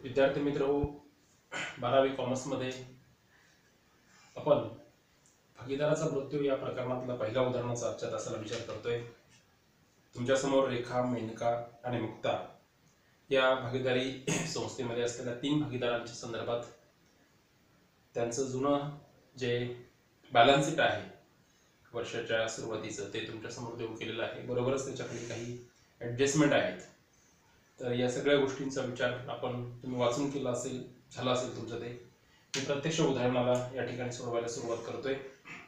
विद्यार्थी मित्र हो, 12वी कॉमर्समध्ये आपण भागीदाराचा मृत्यू या प्रकरणातला पहिल्या उदाहरणाचा आजच्या तासाला विचार करतोय. तुमच्यासमोर रेखा, मेनका आणि मुक्ता या भागीदारी संस्थेमध्ये असलेल्या 3 भागीदारांच्या संदर्भात त्यांचं जुनं जे बॅलन्स शीट आहे वर्षाच्या सुरुवातीचं ते तुमच्यासमोर देऊ केलेलं आहे. बरोबरच त्याच्याखाली काही ॲडजस्टमेंट आहेत. तर या सगळ्या गोष्टींचा विचार तुम्ही वाचून केला असेल, झाला असेल तुमचं ते. मी प्रत्यक्ष उदाहरणाला या ठिकाणी सोडवायला सुरुवात करतोय.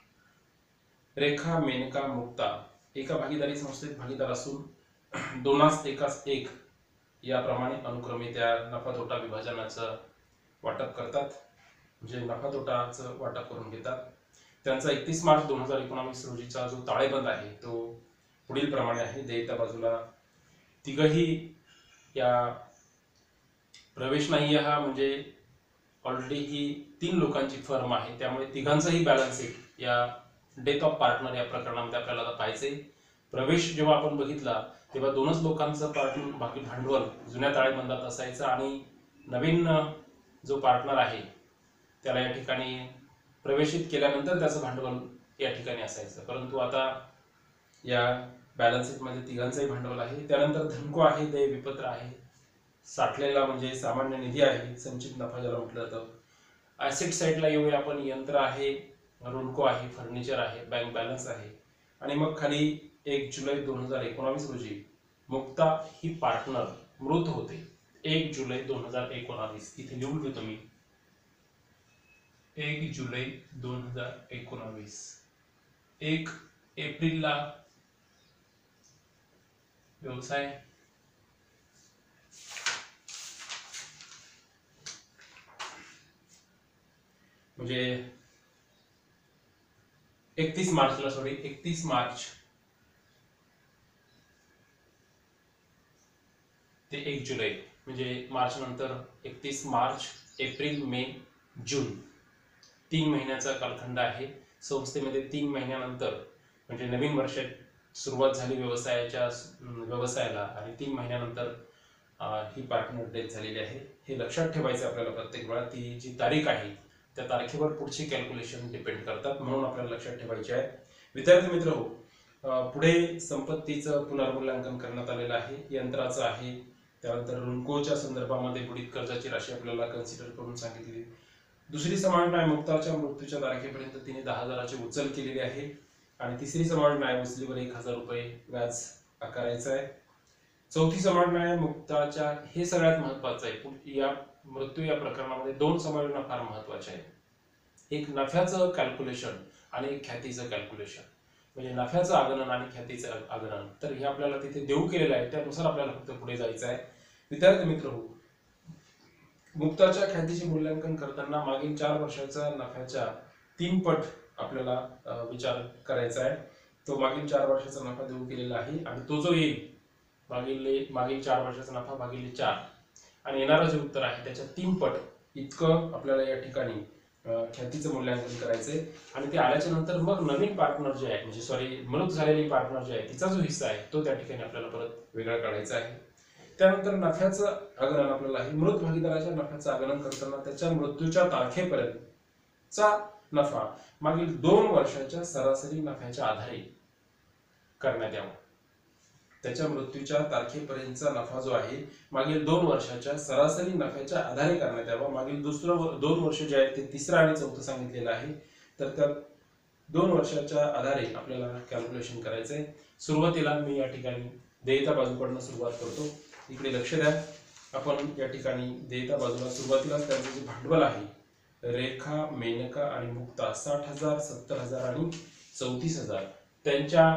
रेखा, मेनका, मुक्ता एका भागीदारी संस्थेत भागीदार असून दोनास एकास एक याप्रमाणे अनुक्रमे त्या नफा तोटा विभाजनाचं वाटप करतात, म्हणजे नफा तोटाचं वाटप करून घेतात. त्यांचा 31 मार्च 2019 रोजीचा जो ताळेबंद आहे तो पुढील प्रमाणे आहे. देयता बाजूला तिघही या प्रवेश नाहीये हा म्हणजे ऑलरेडी ही 3 लोकांची फर्म आहे, त्यामुळे तिघांचाही बॅलन्स शीट या डेथ ऑफ पार्टनर या प्रकरणामध्ये आपल्याला आता पाहायचे. प्रवेश जेव्हा आपण बघितला तेव्हा 2च लोकांचं बाकी भांडवल जुन्या ताळेबंदात असायचं आणि नवीन जो पार्टनर आहे त्याला या ठिकाणी प्रवेशित केल्यानंतर त्याचं भांडवल या ठिकाणी असायचं. परंतु आता या बॅलन्स शीटमध्ये तिघांचंही भांडवल आहे. त्यानंतर धनको आहे, देय विपत्र आहे, साठलेला म्हणजे सामान्य निधी आहे, संचित नफा ज्याला म्हटलं जातं. ॲसेट साईडला येऊया आपण. यंत्र आहे, ऋणको आहे, फर्निचर आहे, बँक बॅलन्स आहे आणि मग खाली 1 जुलै 2019 रोजी मुक्ता ही पार्टनर मृत होते. 1 जुलै 2019 इथे लिहून घेतो मी. 1 जुलै 2019. 1 एप्रिलला व्यवसाय, म्हणजे 31 मार्च ते 1 जुलै म्हणजे मार्च नंतर 31 मार्च, एप्रिल, मे, जून 3 महिन्याचा कालखंड आहे. संस्थेमध्ये 3 महिन्यानंतर म्हणजे नवीन वर्षात सुरुवात झाली व्यवसायाला आणि 3 महिन्यानंतर ही पार्टनर डेथ झालेली आहे. हे लक्षात ठेवायचं आपल्याला प्रत्येक वेळा. ती जी तारीख आहे त्या तारखेवर पुढची कॅल्क्युलेशन डिपेंड करतात, म्हणून आपल्याला लक्षात ठेवायचे आहे. विद्यार्थी मित्र हो, पुढे संपत्तीचं पुनर्मूल्यांकन करण्यात आलेलं आहे. यंत्राचं आहे, त्यानंतर ऋणकोच्या संदर्भामध्ये बुडीत कर्जाची राशी आपल्याला कन्सिडर करून सांगितली. दुसरी समाज न्याय मुक्ताच्या मृत्यूच्या तारखेपर्यंत तिने 10,000ची उचल केलेली आहे आणि तिसरी समाज न्याय उचलीवर 1,000 रुपये व्याज आकारायचं आहे. चौथी समाज न्याय मुक्ताच्या हे सगळ्यात महत्वाचं आहे. या मृत्यू या प्रकरणामध्ये 2 समायोजन फार महत्वाचे आहेत. एक नफ्याचं कॅल्क्युलेशन आणि एक ख्यातीचं कॅल्क्युलेशन, म्हणजे नफ्याचं आगणन आणि ख्यातीचं आगणन. तर हे आपल्याला तिथे देऊ केलेलं आहे, त्यानुसार आपल्याला फक्त पुढे जायचं आहे. विद्यार्थी मित्र हो, मुक्ताच्या ख्यातीचे मूल्यांकन करताना मागील 4 वर्षाच्या नफ्याच्या 3 पट आपल्याला विचार करायचा आहे. तो मागील 4 वर्षाचा नफा देऊ केलेला आहे आणि तो जो येईल मागील 4 वर्षाचा नफा भागिले 4 आणि येणारं जे उत्तर आहे त्याच्या 3 पट इतकं आपल्याला या ठिकाणी ख्यातीचं मूल्यांकन करायचंय. आणि ते आल्याच्या नंतर मग नवीन पार्टनर जे आहे, म्हणजे मृत झालेली पार्टनर जे आहे तिचा जो हिस्सा आहे तो त्या ठिकाणी आपल्याला परत वेगळा काढायचा आहे. त्यानंतर नफ्याचं आगणन आपल्याला आहे. मृत भागीदाराच्या नफ्याचं आगणन करताना त्याच्या मृत्यूच्या तारखेपर्यंतचा नफा मागील 2 वर्षाच्या सरासरी नफ्याच्या आधारे करण्यात यावा. त्याच्या मृत्यूच्या तारखेपर्यंतचा नफा जो आहे मागील 2 वर्षाच्या सरासरी नफ्याच्या आधारे करण्यात यावा. मागील 2 वर्ष जे आहेत ते 3रं आणि 4थं सांगितलेलं आहे. तर त्या 2 वर्षाच्या आधारे आपल्याला कॅल्क्युलेशन करायचंय. सुरुवातीला मी या ठिकाणी देयता बाजूकडनं सुरुवात करतो. इकडे लक्ष द्या. आपण या ठिकाणी देयता बाजूला सुरुवातीलाच त्यांचं जे भांडवल आहे रेखा, मेनका आणि मुक्ता 60,000, 70,000 आणि 34,000 त्यांच्या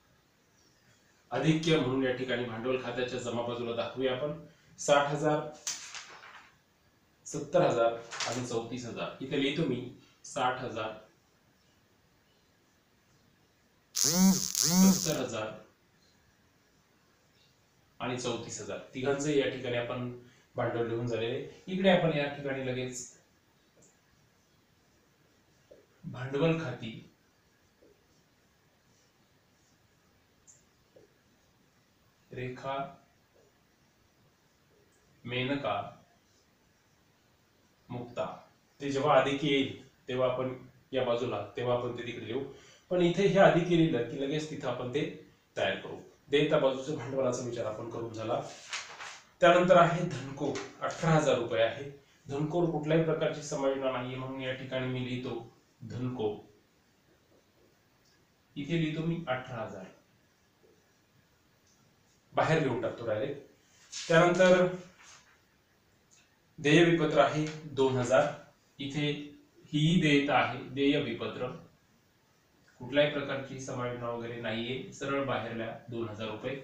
अधिक्य म्हणून या ठिकाणी भांडवल खात्याच्या जमा बाजूला दाखवूया आपण. 60,000, 70,000 आणि 34,000 इथे लिहितो मी. 60,000, 70,000 आणि 34,000 तिघांचे या ठिकाणी आपण भांडवल लिहून झालेले. इकडे आपण या ठिकाणी लगेच भांडवल खाती रेखा, मेनका ते जेव्हा अधिक येईल तेव्हा आपण या बाजूला, तेव्हा आपण ते तिकडे लिहू. पण इथे हे अधिक लिहिलं की लगेच तिथं आपण ते तयार करू. देयता बाजूच्या भांडवलाचा विचार आपण करून झाला. त्यानंतर आहे धनको, 18,000 रुपये आहे. धनकोवर कुठल्याही प्रकारची समायोजन नाहीये म्हणून या ठिकाणी मी लिहितो धनको. इथे लिहितो मी 18,000, बाहेर लिहून टाकतो डायरेक्ट. त्यानंतर देय विपत्र आहे 2,000. इथे ही देयता आहे, देय विपत्र, कुठल्याही प्रकारची समायोजन वगैरे नाहीये, सरळ बाहेरल्या 2,000 रुपये.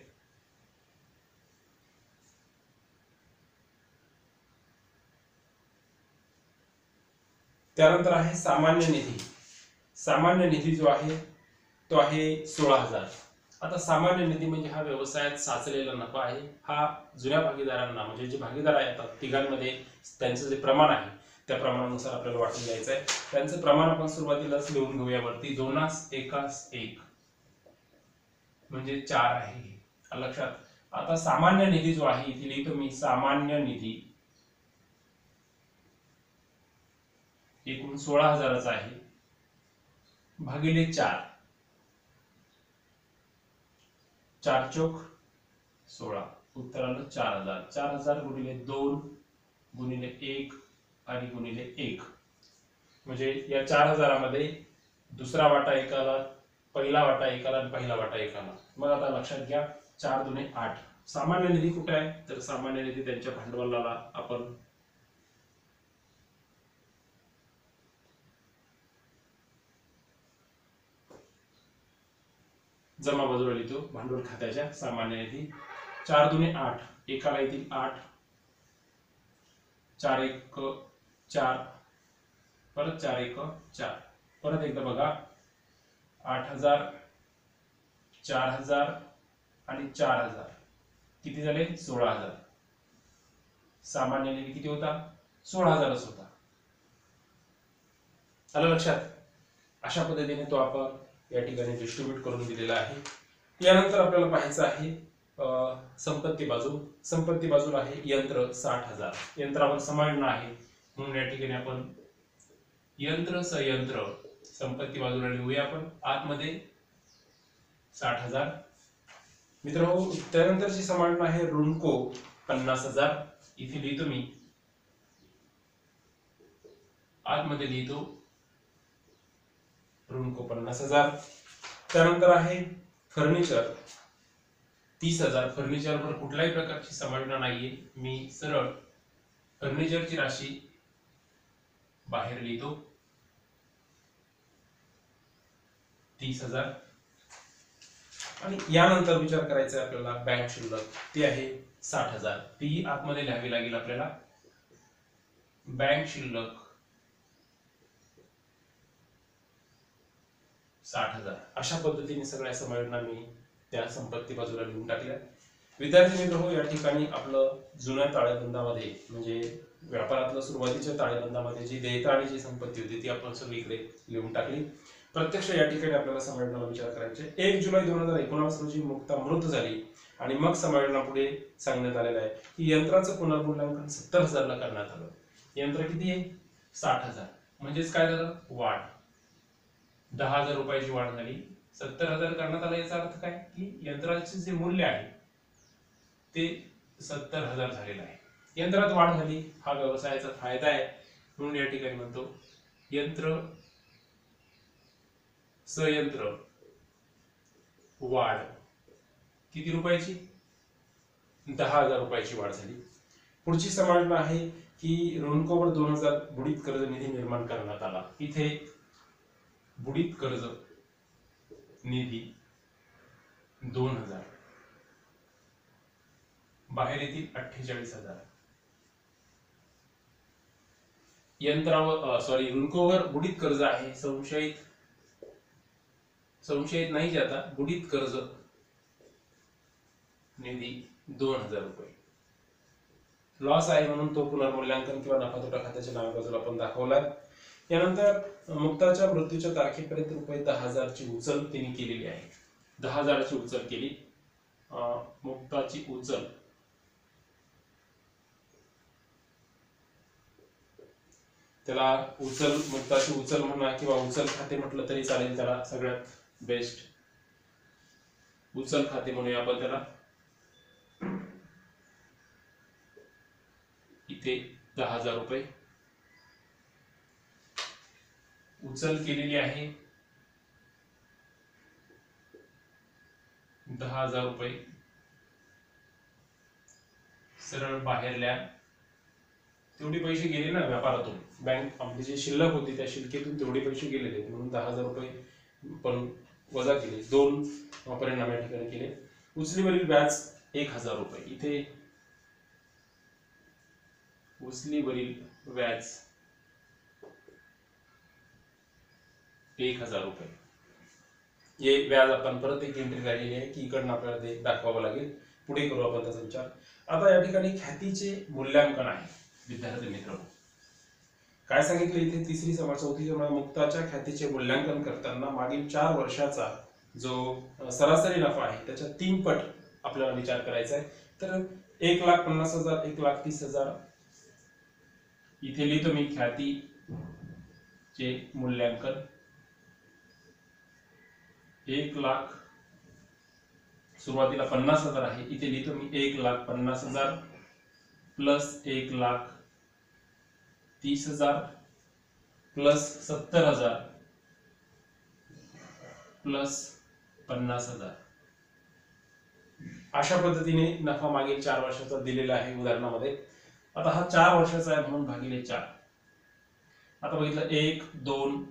त्यानंतर आहे सामान्य निधी. सामान्य निधी जो आहे तो आहे 16,000. आता सामान्य निधी म्हणजे हा व्यवसायात साचलेला नफा आहे. हा जुन्या भागीदारांना, म्हणजे जे भागीदार आहेत तिघांमध्ये त्यांचं जे प्रमाण आहे त्या प्रमाणानुसार आपल्याला वाटून द्यायचं आहे. त्यांचं प्रमाण आपण सुरुवातीलाच लिहून घेऊया वरती. 2:1:1 म्हणजे 4 आहे लक्षात. आता सामान्य निधी जो आहे इथे लिहितो मी सामान्य निधी, एकूण 16,000 आहे, भागिले 4. 4 चोक 16, उत्तर आलं 4,000. 4,000 गुणिले 2 गुणिले 1 आणि गुणिले 1 म्हणजे या 4,000 मध्ये दुसरा वाटा एकाला, पहिला वाटा एकाला आणि पहिला वाटा एकाला. मग आता लक्षात घ्या 4 दुणे 8. सामान्य निधी कुठे आहे तर सामान्य निधी त्यांच्या भांडवलाला आपण जमा बाजूला लिहितो भांडवल खात्याच्या सामान्य निधी. 4 दुणे 8, एकाला येतील 8, 4 1 4, परत 4 1 4, परत एकदा बघा 8,000, 4,000 आणि 4,000 किती झाले 16,000. सामान्य निधी किती होता 16,000च होता. आलं लक्षात. अशा पद्धतीने तो आपण या ठिकाणी डिस्ट्रीब्यूट करून दिलेला आहे. यानंतर आपल्याला पाहायचं आहे संपत्ती बाजू. संपत्ती बाजूला आहे यंत्र 60,000. यंत्रावर समायोजन आहे म्हणून या ठिकाणी आपण यंत्र संयंत्र संपत्ती बाजूला लिहूया आपण आतमध्ये 60,000. मित्रांनो त्यानंतरची समायोजन आहे ऋणको 50,000. इथे लिहितो मी आतमध्ये लिहितो ऋणको 50,000. त्यानंतर आहे फर्निचर 30,000. फर्निचरवर कुठल्याही प्रकारची समायोजन नाहीये, मी सरळ फर्निचरची राशी बाहेर लिहितो 30,000. आणि यानंतर विचार करायचा आहे आपल्याला बँक शिल्लक, ती आहे 60,000. ती आतमध्ये लिहावी लागेल आपल्याला. बँक शिल्लक 60,000. अशा पद्धतीने सगळ्या समायोजना मी त्या संपत्ती बाजूला लिहून टाकल्या. विद्यार्थी मित्र हो, या ठिकाणी आपलं जुन्या ताळेबंदामध्ये म्हणजे व्यापारातलं सुरुवातीच्या ताळेबंदामध्ये जी देयता आणि जी संपत्ती होती ती आपण सगळीकडे लिहून टाकली. प्रत्यक्ष या ठिकाणी आपल्याला समायोजनाला विचार करायचे. 1 जुलै 2019 रोजी मुक्ता मृत झाली आणि मग समायोजनापुढे सांगण्यात आलेलं आहे की यंत्राचं पुनर्मूल्यांकन 70,000 ला करण्यात आलं. यंत्र किती आहे 60,000. म्हणजेच काय झालं वाढ, 10,000 रुपयाची वाढ झाली, 70,000 करण्यात आलं. याचा अर्थ काय की यंत्राचे जे मूल्य आहे ते 70,000 झालेलं आहे. यंत्रात वाढ झाली, हा व्यवसायाचा फायदा आहे म्हणून या ठिकाणी म्हणतो यंत्र संयंत्र वाढ किती रुपयाची 10,000 रुपयाची वाढ झाली. पुढची समायोजन आहे की ऋणकोवर 2,000 बुडीत कर्ज निधी निर्माण करण्यात आला. इथे बुडीत कर्ज निधी 2,000, बाहेर येतील 48,000. यंत्रावर ऋणकोवर बुडीत कर्ज आहे, संशयित नाही जाता बुडीत कर्ज निधी 2,000 रुपये. लॉस आहे म्हणून तो पुनर्मूल्यांकन किंवा नफा तोटा खात्याच्या नावा बाजूला आपण दाखवलाय. यानंतर मुक्ताच्या मृत्यूच्या तारखेपर्यंत रुपये 10,000 ची उचल तिने केलेली आहे. 10,000 ची उचल केली. मुक्ताची उचल त्याला उचल मुक्ताची उचल म्हणा किंवा उचल खाते म्हटलं तरी चालेल, त्याला सगळ्यात बेस्ट उचल खाते म्हणूया आपण त्याला. इथे 10,000 रुपये उचल केलेली आहे. 10,000 रुपये सरळ बाहेरल्या तेवढे पैसे गेले ना व्यापारातून, बँक आपली जी शिल्लक होती त्या शिल्लकेतून तेवढे पैसे गेलेले, म्हणून 10,000 रुपये पण वजा केले. 2 परिणाम या ठिकाणी केले. उचलीवरील व्याज 1,000 रुपये. इथे उचलीवरील व्याज 1,000 रुपये. हे व्याज आपण परत एक एंट्री राहिलेली आहे की इकडनं आपल्याला ते दाखवावं लागेल. पुढे करू आपण त्याचा विचार. आता या ठिकाणी ख्यातीचे मूल्यांकन आहे. विद्यार्थी मित्र काय सांगितलं इथे, तिसरी समा चौथी समा मुक्ताच्या ख्यातीचे मूल्यांकन करताना मागील 4 वर्षाचा जो सरासरी नफा आहे त्याच्या 3 पट आपल्याला विचार करायचा आहे. तर 1,50,000 1,30,000 इथे लिहितो मी ख्यातीचे मूल्यांकन. 1,00,000 सुरुवातीला 50,000 आहे, इथे लिहितो मी 1,50,000 प्लस 1,30,000 प्लस 70,000 प्लस 50,000. अशा पद्धतीने नफा मागील 4 वर्षाचा दिलेला आहे उदाहरणामध्ये. आता हा 4 वर्षाचा आहे म्हणून भागिले 4. आता बघितलं 1 2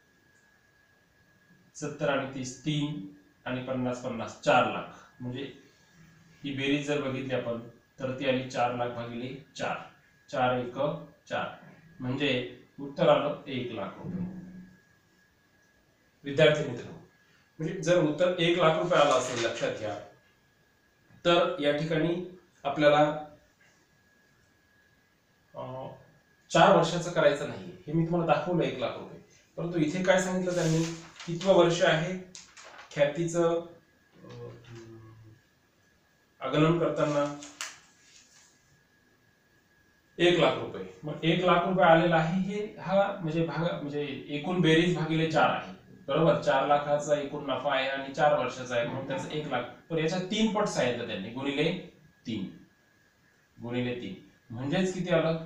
70 आणि 30 3 आणि 50 50 4 लाख. म्हणजे ही बेरीज जर बघितली आपण तर ती आली 4 लाख भागिले 4. 4 1 4 म्हणजे उत्तर आलं 1,00,000 रुपये. विद्यार्थी मित्र म्हणजे जर उत्तर 1,00,000 रुपये आला असेल लक्षात घ्या, तर या ठिकाणी आपल्याला 4 वर्षाचं करायचं नाही. हे मी तुम्हाला दाखवलं 1,00,000 रुपये. परंतु इथे काय सांगितलं त्यांनी, कितवं वर्ष आहे ख्यातीचं आगमन करताना 1,00,000 रुपये. मग 1,00,000 रुपये आलेला आहे. हे हा म्हणजे एकूण बेरीज भागिले 4 आहे बरोबर. 4 लाखाचा एकूण नफा आहे आणि 4 वर्षाचा आहे म्हणून त्याचं 1,00,000. तर याच्या 3 पट सांगितलं त्यांनी, गुणिले 3 म्हणजेच किती आलं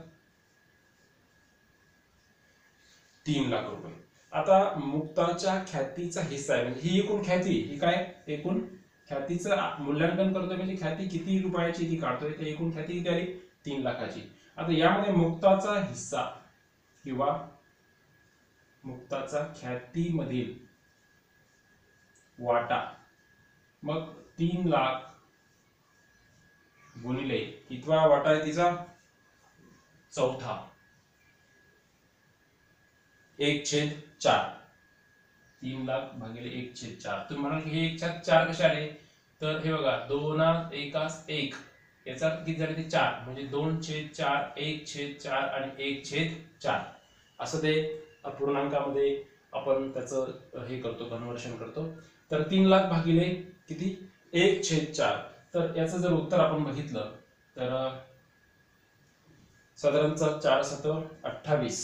3,00,000 रुपये. आता मुक्ताच्या ख्यातीचा हिस्सा आहे म्हणजे ही एकूण ख्याती, ही काय एकूण ख्यातीचं मूल्यांकन करतोय म्हणजे ख्याती किती रुपयाची ती काढतोय. तर एकूण ख्याती किती आली 3,00,000ची. आता यामध्ये मुक्ताचा हिस्सा किंवा मुक्ताचा ख्यातीमधील वाटा, मग 3,00,000 गुणिले कितवा वाटा आहे तिचा चौथा 1/4. 3,00,000 भागिले 1/4. तुम्ही म्हणाल की हे 1/4 कसे आले, तर हे बघा 2 1 1 याचा किती झाले ते 4 म्हणजे 2/4 1/4 आणि 1/4 असं ते पूर्णांकामध्ये आपण त्याचं हे करतो, कन्व्हर्शन करतो. तर 3,00,000 भागिले किती 1/4. तर याचं जर उत्तर आपण बघितलं तर साधारणतः 4 7 28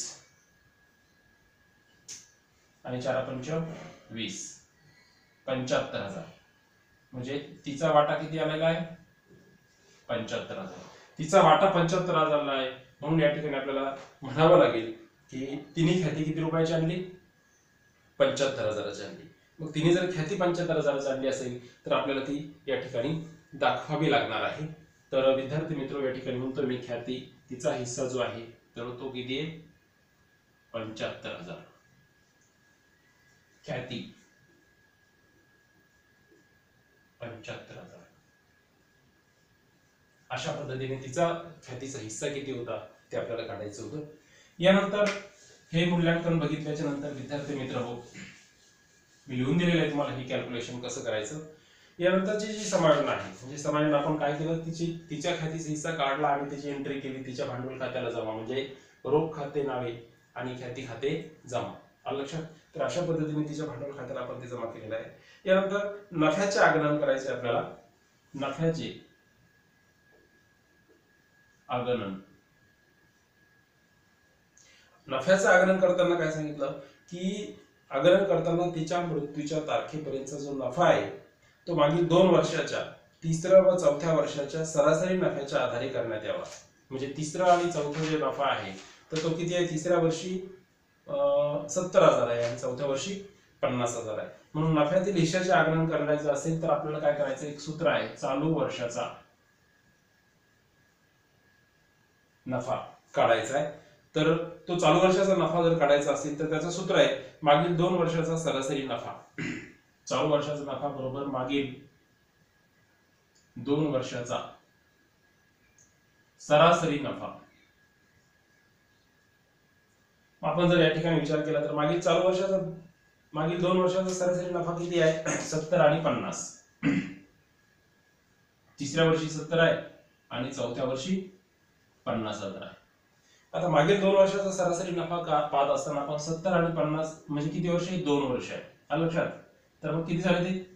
आणि 4 5 20 75,000. म्हणजे तिचा वाटा किती आलेला आहे 75,000. तिचा वाटा 75,000 आहे म्हणून या ठिकाणी आपल्याला म्हणावं लागेल की तिने ख्याती किती रुपयाची आणली 75,000ची आणली. मग तिने जर ख्याती 75,000ची आणली असेल तर आपल्याला ती या ठिकाणी दाखवावी लागणार आहे. तर विद्यार्थी मित्र या ठिकाणी म्हणतो मी ख्याती तिचा हिस्सा जो आहे तर तो किती आहे 75,000. ख्याती 75,000. अशा पद्धतीने तिचा ख्यातीचा हिस्सा किती होता ते आपल्याला काढायचं होतं. यानंतर हे मूल्यांकन बघितल्याच्या नंतर विद्यार्थी मित्र हो मी लिहून दिलेलं आहे तुम्हाला हे कॅल्क्युलेशन कसं करायचं. यानंतरची जी समायोजन आहे म्हणजे समायोजन आपण काय केलं, तिच्या ख्यातीचा हिस्सा काढला आणि त्याची एंट्री केली तिच्या भांडवल खात्याला जमा म्हणजे रोख खाते नावे आणि ख्याती खाते जमा. आलं लक्षात. तर अशा पद्धतीने तिच्या भांडवल खात्याला आपण ते जमा केलेलं आहे. यानंतर नफ्याचे आगणन करायचे आपल्याला. नफ्याचे आगणन नफ्याचं आकलन करताना काय सांगितलं की आकलन करताना तिच्या मृत्यूच्या तारखेपर्यंतचा जो नफा आहे तो मागील 2 वर्षाच्या तिसऱ्या व चौथ्या वर्षाच्या सरासरी नफ्याच्या आधारे करण्यात यावा. म्हणजे तिसरा आणि चौथा जे नफा आहे तर तो किती आहे? तिसऱ्या वर्षी 70,000 आहे आणि चौथ्या वर्षी 50,000 आहे. म्हणून नफ्यातील हिश्श्याचे आकलन करायचं असेल तर आपल्याला काय करायचं? एक सूत्र आहे, चालू वर्षाचा नफा काढायचा आहे. तर तो चालू वर्षाचा नफा जर काढायचा असेल तर त्याचं सूत्र आहे मागील 2 वर्षाचा सरासरी नफा. चालू वर्षाचा नफा बरोबर मागील 2 वर्षाचा सरासरी नफा. आपण जर या ठिकाणी विचार केला तर मागील 2 वर्षाचा सरासरी नफा किती आहे? 70 आणि 50. तिसऱ्या वर्षी 70 आहे आणि चौथ्या वर्षी 50,000 आहे. आता मागील 2 वर्षाचा सरासरी नफा पाहत असताना आपण 70 आणि 50 म्हणजे किती वर्ष आहे? 2 वर्ष आहे. आलं लक्षात? तर मग किती झाले ते?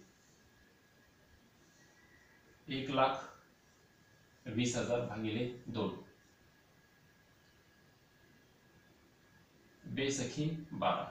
1,20,000 भागिले 2 बेसखी 12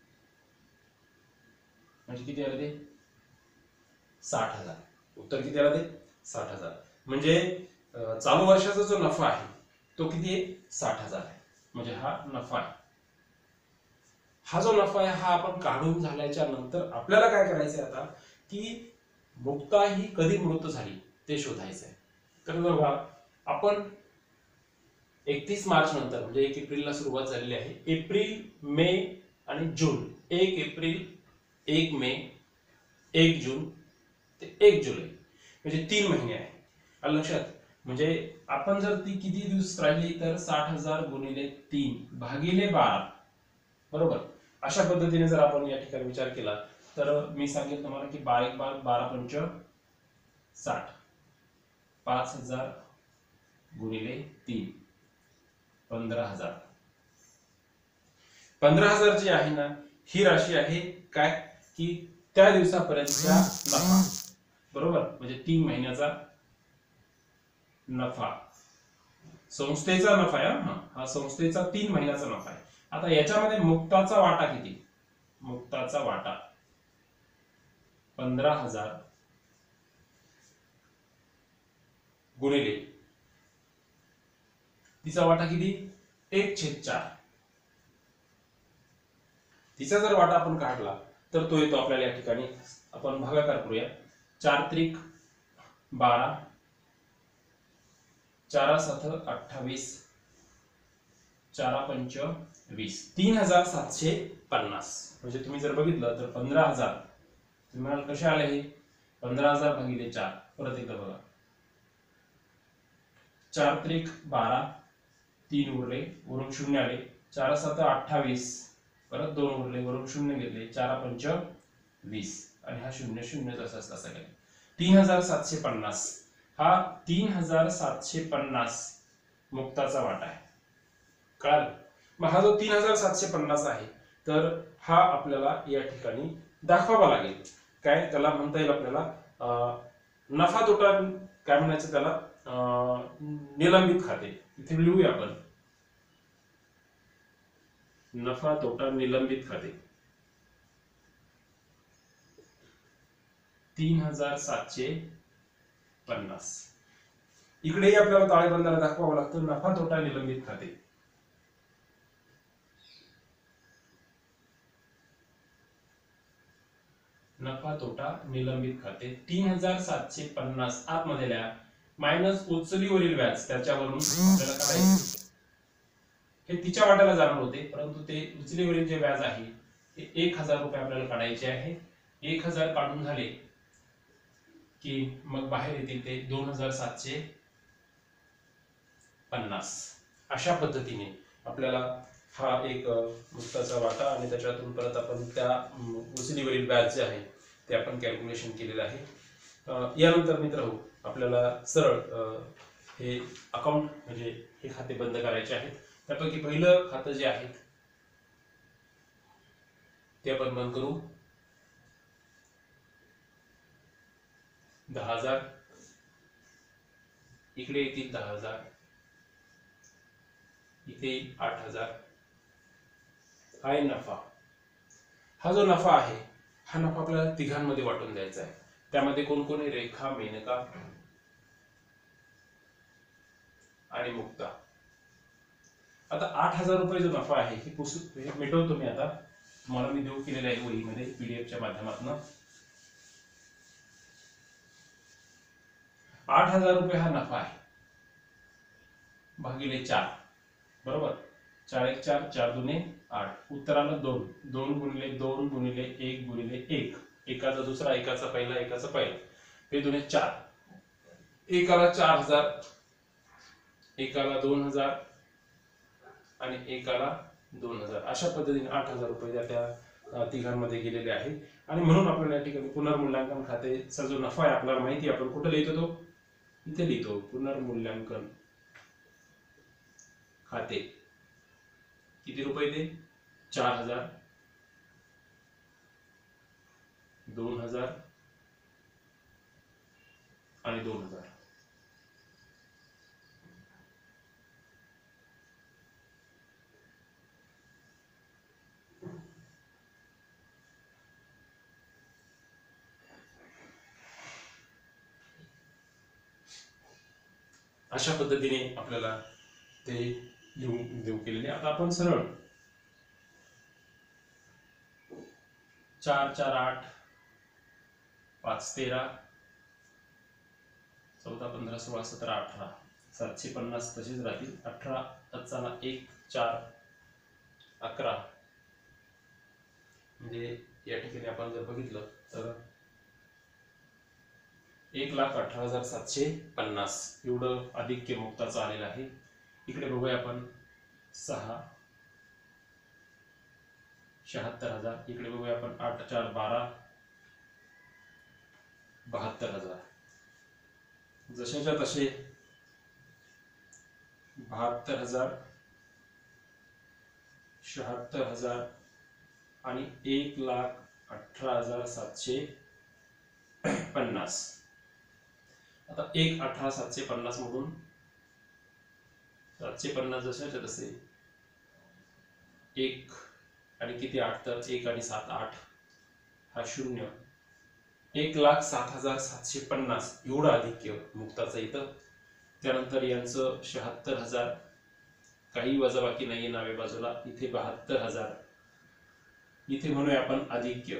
म्हणजे किती आले ते? 60,000. उत्तर किती आलं ते? 60,000. म्हणजे चालू वर्षाचा जो नफा आहे तो किती आहे? 60,000 आहे. म्हणजे हा नफा आहे. हा जो नफा आहे हा आपण काढून झाल्याच्या नंतर आपल्याला काय करायचंय आता की मुक्ता ही कधी मृत झाली ते शोधायचं आहे. तर बघा आपण 31 मार्च नंतर म्हणजे 1 एप्रिलला सुरुवात झालेली आहे. एप्रिल, मे आणि जून, 1 एप्रिल, 1 मे, 1 जून ते 1 जुलै म्हणजे 3 महिने आहे. आलं लक्षात? म्हणजे आपण जर ती किती दिवस राहिली तर 60,000 गुणिले 3 भागिले 12 बरोबर. अशा पद्धतीने जर आपण या ठिकाणी विचार केला तर मी सांगेन तुम्हाला की 12 पंच 60, 5,000 गुणिले 3 15,000. 15,000 जी आहे ना ही राशी आहे काय की त्या दिवसापर्यंतचा नफा बरोबर. म्हणजे 3 महिन्याचा नफा, संस्थेचा नफा आहे. हा संस्थेचा 3 महिन्याचा नफा आहे. आता याच्यामध्ये मुक्ताचा वाटा किती? मुक्ताचा वाटा 15,000 गुणिले तिचा वाटा किती? 1/4. तिचा जर वाटा आपण काढला तर तो येतो आपल्याला या ठिकाणी. आपण भागाकार करूया. 4 त्रिक 12, 4 7 28, 4 पंच 20, 3,750. म्हणजे तुम्ही जर बघितलं तर 15,000 तुम्हाला कसे आले हे? 15,000 भागिले 4. परत एकदा बघा. 4 त्रिक 12, 3 उरले वरून 0 आले, 4 7 28, परत 2 उरले वरून 0 घेतले, 4 पंच 20 आणि हा 0 0 तसाच तसा गेला. 3,750. हा 3,750 मुक्ताचा वाटा आहे. कळालं? मग हा जो 3,750 आहे तर हा आपल्याला या ठिकाणी दाखवावा लागेल. काय त्याला म्हणता येईल आपल्याला नफा तोटा काय म्हणायचं त्याला? निलंबित खाते. इथे लिहूया आपण नफा तोटा निलंबित खाते. 3,750. इकडेही आपल्याला ताळेबंदाला दाखवावं लागतं नफा तोटा निलंबित खाते. नफा तोटा निलंबित खाते 3,750 आतमध्ये मायनस उचलीवरील व्याज त्याच्यावरून आपल्याला काढायचे. हे तिच्या वाट्याला जाणार होते परंतु ते उचलीवरील जे व्याज आहे ते 1,000 रुपये आपल्याला काढायचे आहे. 1,000 काढून झाले की मग बाहेर येतील ते 2,750. अशा पद्धतीने आपल्याला हा एक मुक्ताचा वाटा आणि त्याच्यातून परत आपण त्या उचलीवरील व्याज जे आहे ते आपण कॅल्क्युलेशन केलेलं आहे. यानंतर मित्रहो आपल्याला सरळ हे अकाउंट म्हणजे हे खाते बंद करायचे आहेत. त्यापैकी पहिलं खातं जे आहे ते आपण बंद करू. 10,000 इकडे येतील 10,000, इथे 8,000 हा आहे नफा. हा जो नफा आहे हा नफा आपल्याला तिघांमध्ये वाटून द्यायचा आहे. त्यामध्ये कोण कोण आहे? रेखा, मेनका आणि मुक्ता. आता 8,000 रुपये जो नफा आहे हे मिटवतो मी आता. तुम्हाला मी देऊ केलेलं आहे वहीमध्ये पीडीएफच्या माध्यमातून. 8,000 रुपये हा नफा आहे भागिले 4, बरोबर. 4 1 4, 4 2 8. उत्तराला 2. 2 गुणिले 2 गुणिले 1 गुणिले 1. एकाचा दुसरा, एकाचा पहिला, एकाचा पहिला. हे 2 4. एकाला 4,000, एकाला 2,000 आणि एकाला 2,000. अशा पद्धतीने 8,000 रुपये त्या तिघांमध्ये गेलेले आहे. आणि म्हणून आपल्याला या ठिकाणी पुनर्मूल्यांकन खात्याचा जो नफा आहे आपल्याला माहिती आहे. आपण कुठे लिहितो? तो इथे लिहितो. पुनर्मूल्यांकन खाते किती रुपये ते? 4,000, 2,000 आणि 2,000. अशा पद्धतीने आपल्याला ते लिहून देऊ केलेले. आता आपण सरळ 4 4 8, 5 13, 14 15 16 17 18, 750 तसेच राहतील. 18 5 1 4 11. म्हणजे या ठिकाणी आपण जर बघितलं तर 1,18,750 एवढं अधिक मुक्ताचं आलेलं आहे. इकडे बघूया आपण 6 76,000. इकडे बघूया आपण 8 4 12 72,000. जशाच्या तसे 72,000, 76,000 आणि 1,18,750. आता 1,18,750 मधून 750 जशाच्या तसे 1 आणि किती 8, तर 1 आणि 7 8 हा 0. 1,07,750 एवढं अधिक्य मुक्ताचं इथं. त्यानंतर यांचं 76,000, काही वजाबाकी नाहीये नावे बाजूला. इथे 72,000. इथे म्हणूया आपण अधिक्य.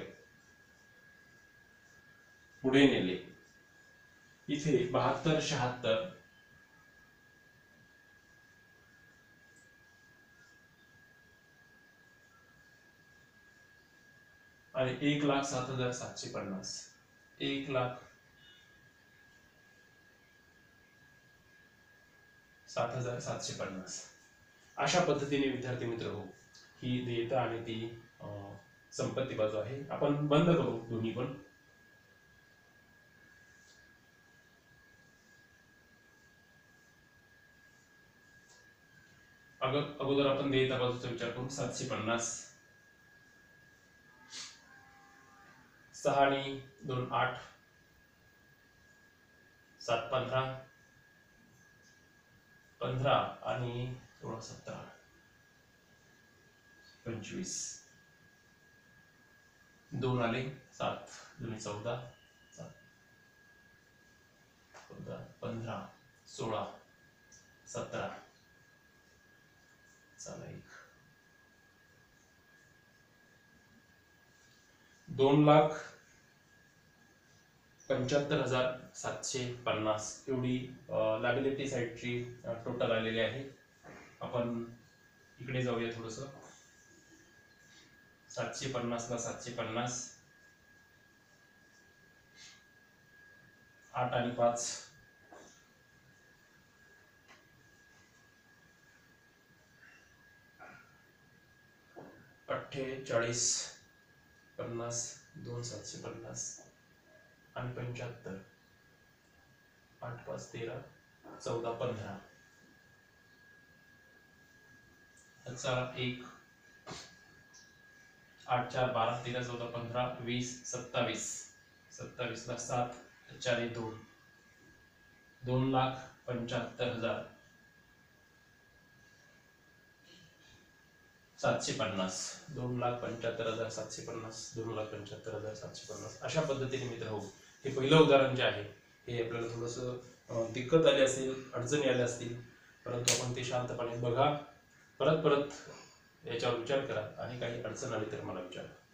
पुढे नेले इथे 72 76 आणि 1,07,750. 1,07,750. अशा पद्धतीने विद्यार्थी मित्र हो ही देयता आणि ती संपत्ती बाजू आहे. आपण बंद करू दोन्ही पण. अगोदर आपण देयता बाजूचा विचार करू. 750. 6 आणि 2 8, 7 15, 15 आणि 16 17 25. 2 आले 7 2 14 7 15 16 17 चला 1. 2,75,750 एवढी लायबिलिटी साइडची टोटल आलेली आहे. आपण इकडे जाऊया थोडस. 750 ला 750, 8 आणि 5 48 50, 2 750 आणि 75, 8 5 13 14 15. चला 1 8 4 12 13 14 15 20 27. 27 ला 7 4 2, 2,75,000. 750, 2,75,750, 2,75,750 अशा पद्धतीने मित्र हो हे पहिलं उदाहरण जे आहे हे आपल्याला थोडंसं दिक्कत आली असेल, अडचणी आल्या असतील, परंतु आपण ते शांतपणे बघा, परत परत याच्यावर विचार करा आणि काही अडचण आली तर मला विचारा.